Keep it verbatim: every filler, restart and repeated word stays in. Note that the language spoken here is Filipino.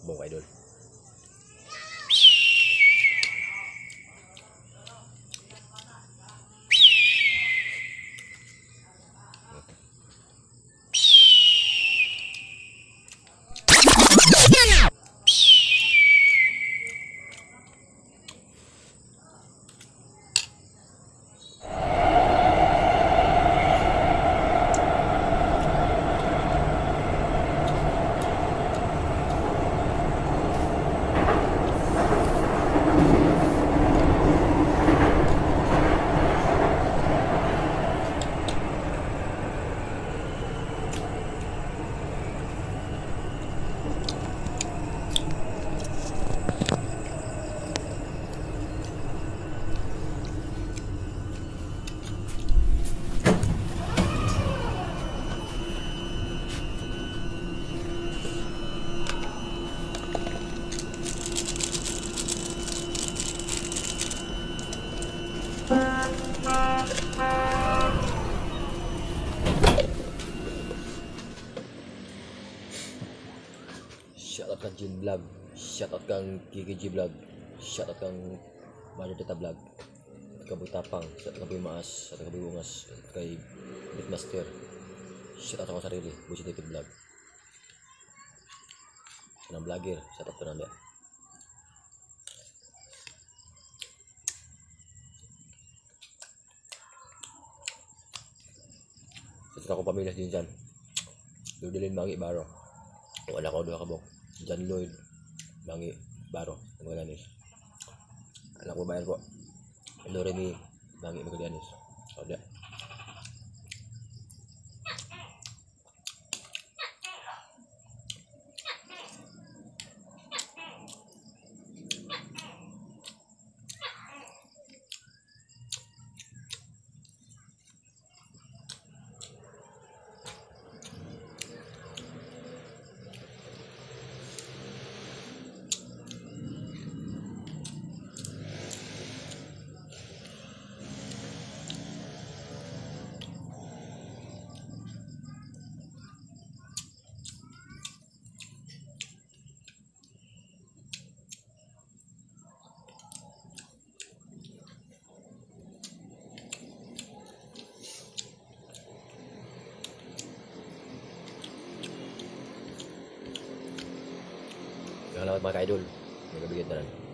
takbo mga idol. Shoutout kang Jin Vlog, shoutout kang Kiki G Vlog, shoutout kang Mother Teta Vlog, at Kaboy Tapang, shoutout kang Kaboy Maas, at Kaboy Ungas, at kay Bitmaster, shoutout ako sarili, Busi David Vlog. Sa ng vlogger, shoutout ko nanda. Sa akong pamilya din dyan, Dudilin Mangi Baro, wala ko doon kabok. John Lloyd Mangi Baro Magallanes, anak ko bayan po Loremi Mangi Magallanes. Oda salamat mga ka-idol, nagabigit na lang.